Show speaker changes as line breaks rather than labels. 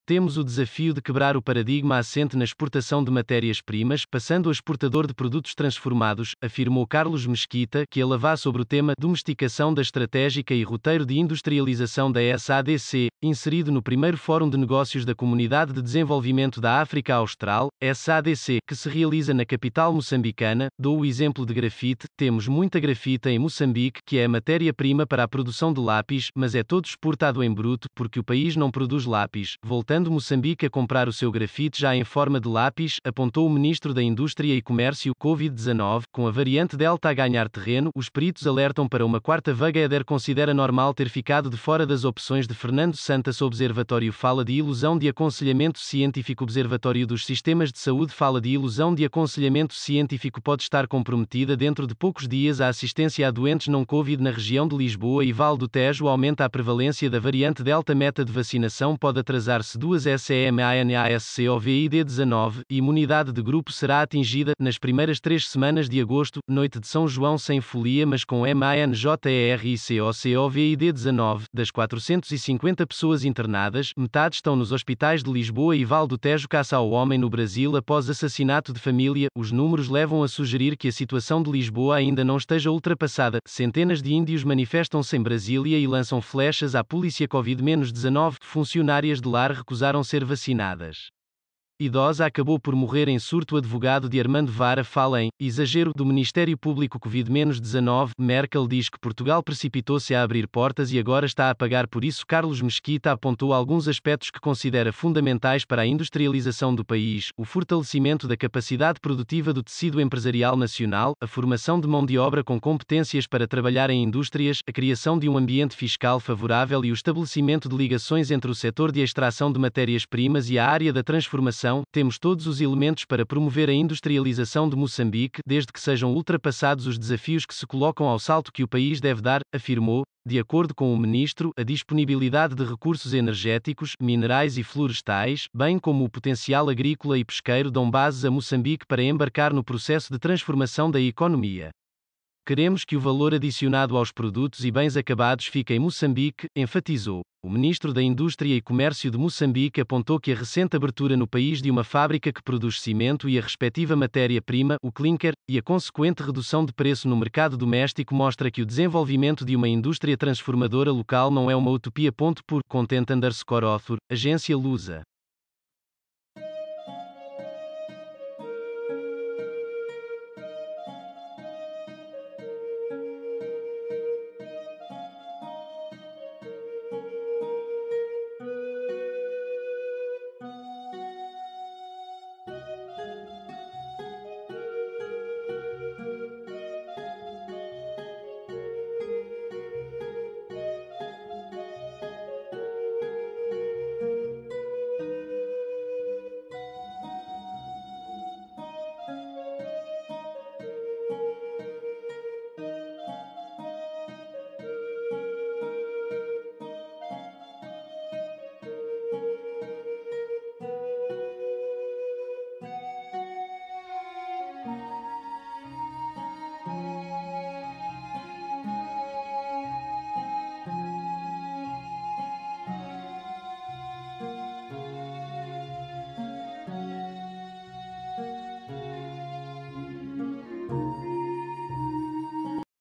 temos o desafio de quebrar o paradigma assente na exportação de matérias-primas, passando a exportador de produtos transformados, afirmou Carlos Mesquita, que eleva sobre o tema Domesticação da Estratégica e Roteiro de Industrialização da SADC, inserido no primeiro Fórum de Negócios da Comunidade de Desenvolvimento da África Austral, SADC, que se realiza na capital moçambicana. Dou o exemplo de grafite. Temos muita grafita em Moçambique, que é a matéria-prima para a produção de lápis, mas é todo exportado em bruto, porque o país não produz lápis, voltando Moçambique a comprar o seu grafite já em forma de lápis, apontou o ministro da Indústria e Comércio. Covid-19, com a variante Delta a ganhar terreno, os peritos alertam para uma quarta vaga. Éder considera normal ter ficado de fora das opções de Fernando Santos. Observatório fala de ilusão de aconselhamento científico. Observatório dos Sistemas de Saúde fala de ilusão de aconselhamento científico. Pode estar comprometida dentro de poucos dias a assistência a doentes não Covid na região de Lisboa e Vale do Tejo. Aumenta a prevalência da variante Delta. Meta de vacinação pode atrasar-se 2 SEMANASCOVID-19, e imunidade de grupo será atingida nas primeiras 3 semanas de agosto. Noite de São João sem folia, mas com MANJERICOCOVID-19. Das 450 pessoas internadas, metade estão nos hospitais de Lisboa e Vale do Tejo. Caça ao homem no Brasil após assassinato de família. Os números levam a sugerir que a situação de Lisboa ainda não esteja ultrapassada. Centenas de índios manifestam-se em Brasília e lançam flechas à polícia. Covid-19. Funcionárias de lar recusaram ser vacinadas. Idosa acabou por morrer em surto. Advogado de Armando Vara fala em exagero do Ministério Público. Covid-19. Merkel diz que Portugal precipitou-se a abrir portas e agora está a pagar por isso. Carlos Mesquita apontou alguns aspectos que considera fundamentais para a industrialização do país: o fortalecimento da capacidade produtiva do tecido empresarial nacional, a formação de mão de obra com competências para trabalhar em indústrias, a criação de um ambiente fiscal favorável e o estabelecimento de ligações entre o setor de extração de matérias-primas e a área da transformação. Temos todos os elementos para promover a industrialização de Moçambique, desde que sejam ultrapassados os desafios que se colocam. Ao salto que o país deve dar, afirmou. De acordo com o ministro, a disponibilidade de recursos energéticos, minerais e florestais, bem como o potencial agrícola e pesqueiro, dão bases a Moçambique para embarcar no processo de transformação da economia. Queremos que o valor adicionado aos produtos e bens acabados fique em Moçambique, enfatizou. O ministro da Indústria e Comércio de Moçambique apontou que a recente abertura no país de uma fábrica que produz cimento e a respectiva matéria-prima, o clinker, e a consequente redução de preço no mercado doméstico mostra que o desenvolvimento de uma indústria transformadora local não é uma utopia. Por Content_Author, Agência Lusa.